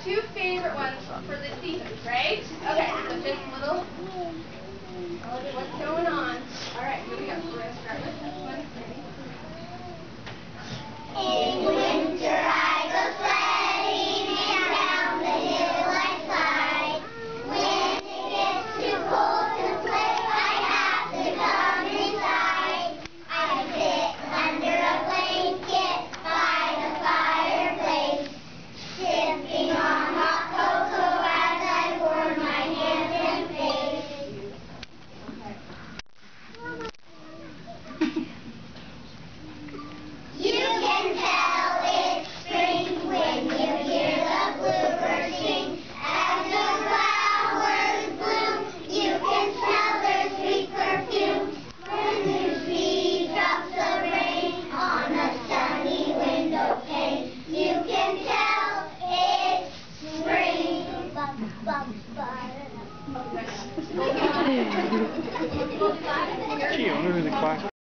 two favorite ones for the seasons, right? Okay, so just a little. What's going on? All right, here we go. So we're going to start with this one. Ready? In winter I go sledding and down the hill I slide. When it gets too cold to play, I have to come inside. I sit under a blanket by the fireplace, sipping on hot cocoa as I warm my hands and face. You can tell it's spring when you hear the bluebirds sing. As the flowers bloom, you can smell their sweet perfume. When you see drops of rain on a sunny window pane, you can tell it's spring. Gee, I wonder who the class